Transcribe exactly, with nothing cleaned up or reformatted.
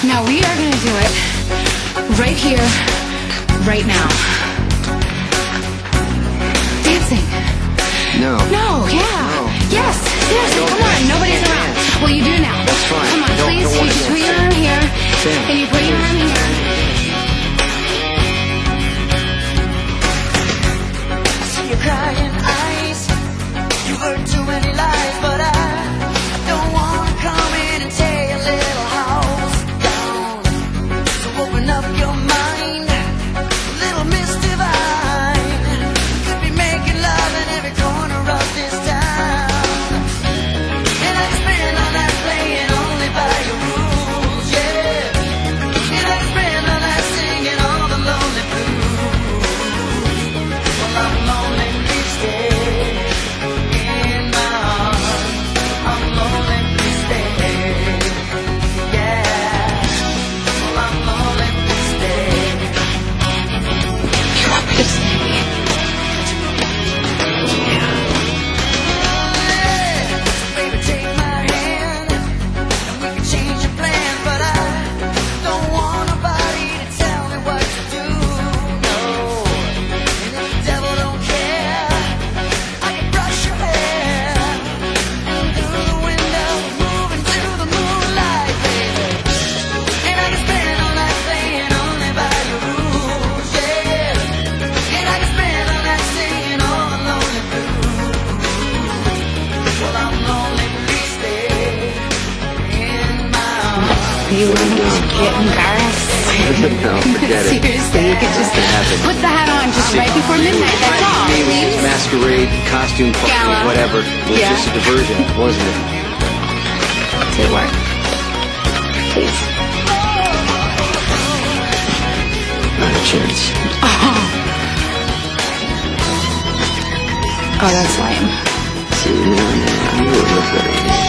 Now we are going to do it right here, right now. Dancing. No. No, yeah. No. Yes, seriously, come on. Nobody's around. Well, you do now. That's fine. Come on, Don't- please. don't You wanna just dance. put your arm here, Sam. and you put your arm here. I see your crying eyes. You heard too many lies, but I don't wanna come in and tear your little house down. So open up your mind, little Miss Divine. Could be making love in every corner of this town. And I can spend all night playing only by your rules, yeah. And I can spend all night singing all the lonely blues. Well, I'm lonely, please stay in my arms. I'm lonely, please stay, yeah. Well, I'm lonely, please stay. You want me to stay? Baby, take my hand, and we can change your plan. But I don't want nobody to tell me what to do, no. And if the devil don't care, I can brush your hair, and through the window, move into the moonlight, baby. And I can spend all night playing only by your rules, yeah. And I can spend all night singing all the lonely blues. Well, I'm lonely, please stay in my arms. You want to get embarrassed? No, forget it. Seriously, you could just happen. put the hat on just right before midnight. That's all, Maybe please. it's masquerade, costume party, Gala. whatever. It was Yeah. just a diversion, wasn't it? Say what? Please. Not a chance. Oh, that's lame. See, no, no, you wouldn't look good at me.